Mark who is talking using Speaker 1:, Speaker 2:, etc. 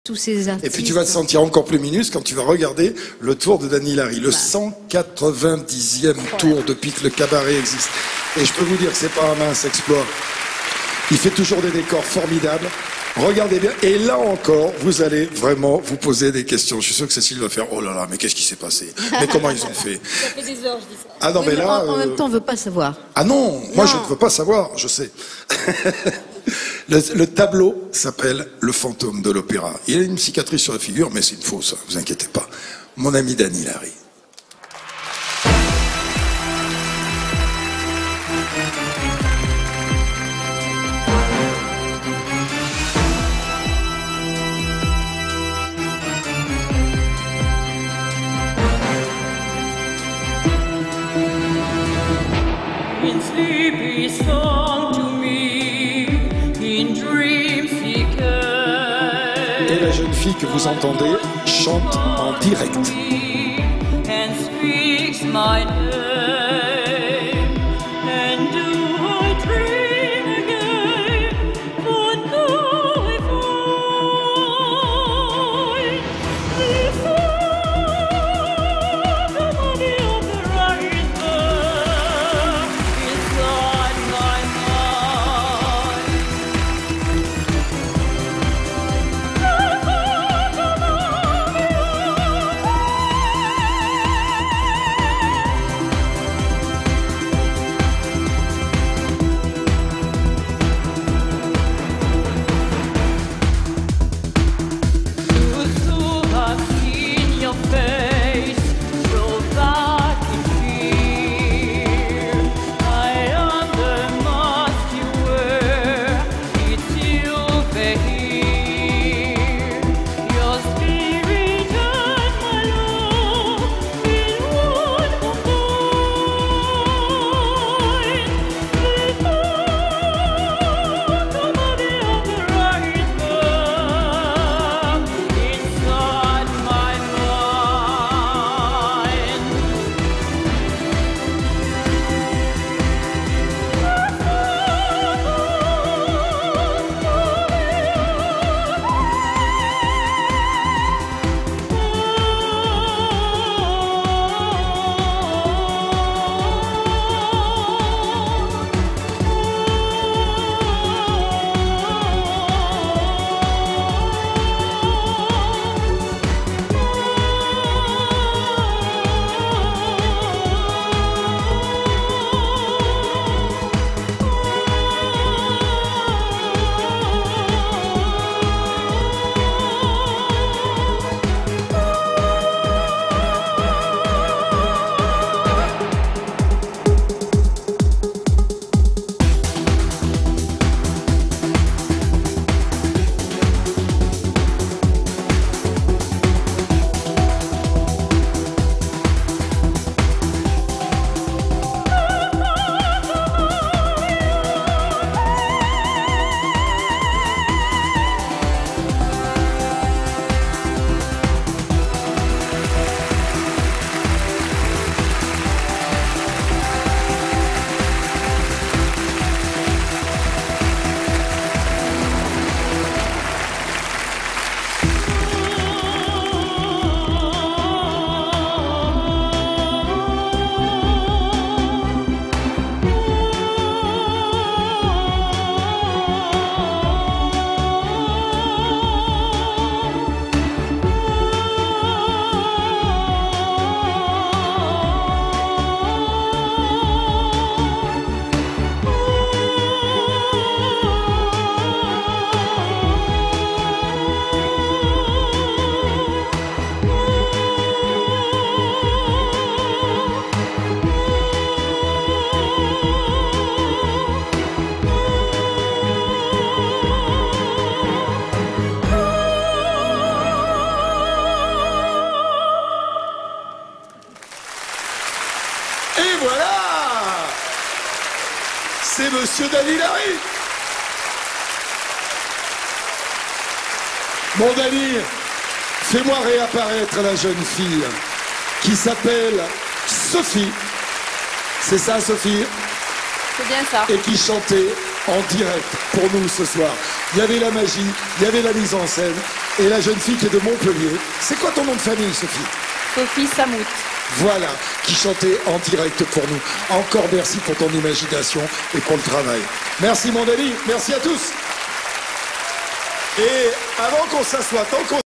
Speaker 1: tous ces artistes.
Speaker 2: Et puis tu vas te sentir encore plus minus quand tu vas regarder le tour de Danny Larry, le 190e tour depuis que le cabaret existe. Et je peux vous dire que c'est pas un mince exploit. Il fait toujours des décors formidables. Regardez bien. Et là encore, vous allez vraiment vous poser des questions. Je suis sûr que Cécile va faire « Oh là là, mais qu'est-ce qui s'est passé? Mais comment ils ont fait ?»
Speaker 3: Ça fait des heures, je dis ça.
Speaker 2: Ah non,
Speaker 1: Oui,
Speaker 2: mais là...
Speaker 1: en même temps, on ne veut pas savoir.
Speaker 2: Ah non, moi je ne veux pas savoir, je sais. Le tableau s'appelle Le fantôme de l'opéra. Il a une cicatrice sur la figure, mais c'est une fausse, hein, vous inquiétez pas. Mon ami Danny Larry.
Speaker 4: In sleepy song to me, in dreams he came.
Speaker 2: Et la jeune fille que vous entendez chante en direct.
Speaker 4: And speaks my name. And do I dream again? For now I find the phantom of the opera is there inside my mind.
Speaker 2: c'est Monsieur Danny Larry. Mon Danny, fais-moi réapparaître la jeune fille qui s'appelle Sophie. C'est ça, Sophie?
Speaker 3: C'est bien ça.
Speaker 2: Et qui chantait en direct pour nous ce soir. Il y avait la magie, il y avait la mise en scène. Et la jeune fille qui est de Montpellier. C'est quoi ton nom de famille, Sophie?
Speaker 3: Sophie Samout.
Speaker 2: Voilà, qui chantait en direct pour nous. Encore merci pour ton imagination et pour le travail. Merci mon ami, merci à tous. Et avant qu'on s'assoie, tant qu'on